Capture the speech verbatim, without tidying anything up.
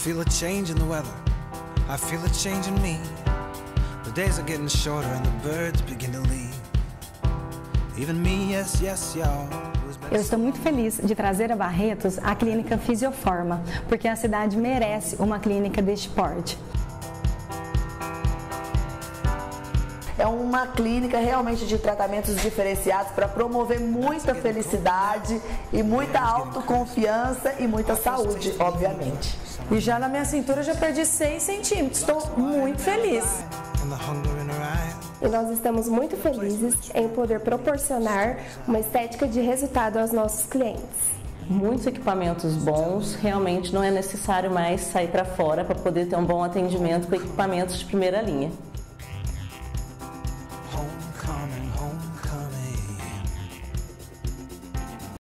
feel a change in the weather, I feel a change in me. The days are getting shorter and the birds begin to leave. Even me, yes, yes, y'all. Eu estou muito feliz de trazer a Barretos a clínica Fisioforma, porque a cidade merece uma clínica deste porte. É uma clínica realmente de tratamentos diferenciados para promover muita felicidade e muita autoconfiança e muita saúde, obviamente. E já na minha cintura já perdi seis centímetros, estou muito feliz. E nós estamos muito felizes em poder proporcionar uma estética de resultado aos nossos clientes. Muitos equipamentos bons, realmente não é necessário mais sair para fora para poder ter um bom atendimento com equipamentos de primeira linha.